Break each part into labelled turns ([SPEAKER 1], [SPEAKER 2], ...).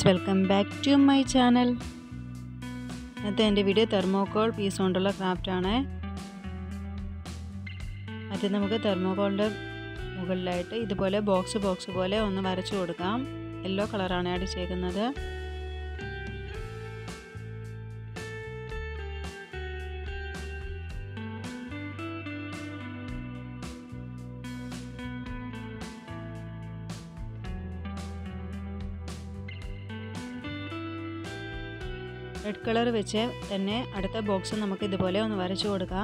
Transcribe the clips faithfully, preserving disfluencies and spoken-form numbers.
[SPEAKER 1] Friends, welcome back to my channel. ഇന്നത്തെ എൻ്റെ video thermocol piece കൊണ്ടുള്ള ക്രാഫ്റ്റാണ്. അത് നമുക്ക് തെർമോക്കോളിൻ്റെ മുകളിലായിട്ട് ഇതുപോലെ ബോക്സ് ബോക്സ് പോലെ ഒന്ന് വരച്ചു കൊടുക്കാം. യെല്ലോ കളറാണ് അടിച്ചേക്കുന്നത്. റെഡ് കളർ വെച്ച് തന്നെ അടുത്ത ബോക്സ് നമുക്ക് ഇതുപോലെ ഒന്ന് വരച്ചു കൊടുക്കാം.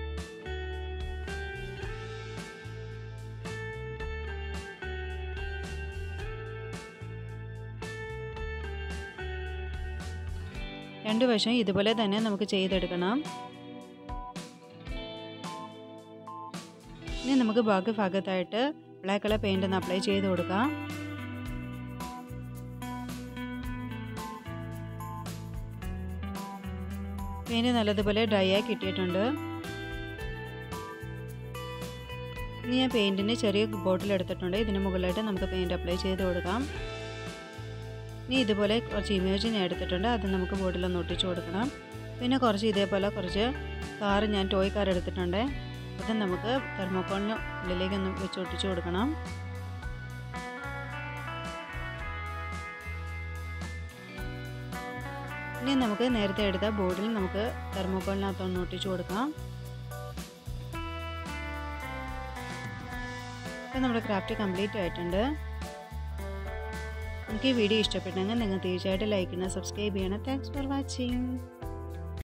[SPEAKER 1] രണ്ടു വശം ഇതുപോലെ തന്നെ നമുക്ക് ചെയ്തെടുക്കണം. ഇനി നമുക്ക് ബാക്കി ഭാഗത്തായിട്ട് ബ്ലാക്ക് കളർ പെയിന്റ് ഒന്ന് അപ്ലൈ ചെയ്ത് കൊടുക്കാം. പെയിന്റ് നല്ലതുപോലെ ഡ്രൈ ആയി കിട്ടിയിട്ടുണ്ട്. ഇനി ഞാൻ പെയിന്റിന് ചെറിയ ബോട്ടിൽ എടുത്തിട്ടുണ്ട്. ഇതിന് മുകളിലായിട്ട് നമുക്ക് പെയിന്റ് അപ്ലൈ ചെയ്ത് കൊടുക്കാം. ഇനി ഇതുപോലെ കുറച്ച് ഇമേജ് ഞാൻ എടുത്തിട്ടുണ്ട്. അത് നമുക്ക് ബോട്ടിലൊന്ന് ഒട്ടിച്ചു കൊടുക്കണം. പിന്നെ കുറച്ച് ഇതേപോലെ കുറച്ച് കാർ ഞാൻ ടോയ് കാർ എടുത്തിട്ടുണ്ട്. അത് നമുക്ക് തെർമോക്കോളിന് ഉള്ളിലേക്കൊന്ന് വെച്ച് ഒട്ടിച്ചു കൊടുക്കണം. ഇനി നമുക്ക് നേരത്തെ എടുത്ത ബോർഡിൽ നമുക്ക് തെർമോക്കോളിനകത്തൊന്ന് ഒട്ടിച്ചു കൊടുക്കാം. അപ്പോൾ നമ്മുടെ ക്രാഫ്റ്റ് കംപ്ലീറ്റ് ആയിട്ടുണ്ട്. നിങ്ങൾക്ക് ഈ വീഡിയോ ഇഷ്ടപ്പെട്ടെങ്കിൽ നിങ്ങൾ തീർച്ചയായിട്ടും ലൈക്ക് ചെയ്യണം, സബ്സ്ക്രൈബ് ചെയ്യണം. Thanks for watching.